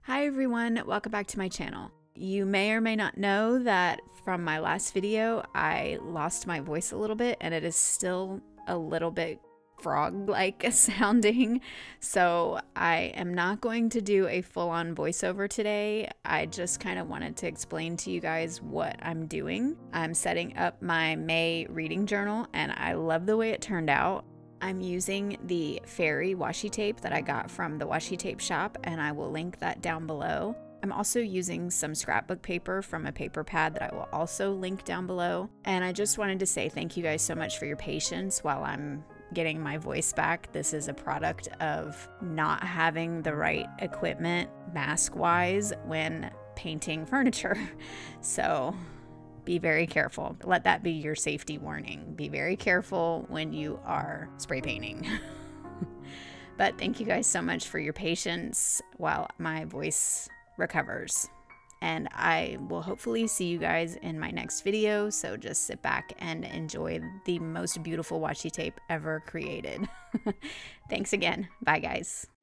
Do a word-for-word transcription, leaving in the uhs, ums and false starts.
Hi everyone, welcome back to my channel. You may or may not know that from my last video, I lost my voice a little bit and it is still a little bit frog-like sounding. So I am not going to do a full-on voiceover today. I just kind of wanted to explain to you guys what I'm doing. I'm setting up my May reading journal and I love the way it turned out. I'm using the fairy washi tape that I got from the washi tape shop, and I will link that down below. I'm also using some scrapbook paper from a paper pad that I will also link down below. And I just wanted to say thank you guys so much for your patience while I'm getting my voice back. This is a product of not having the right equipment mask-wise when painting furniture. So be very careful. Let that be your safety warning. Be very careful when you are spray painting. But thank you guys so much for your patience while my voice recovers. And I will hopefully see you guys in my next video. So just sit back and enjoy the most beautiful washi tape ever created. Thanks again. Bye guys.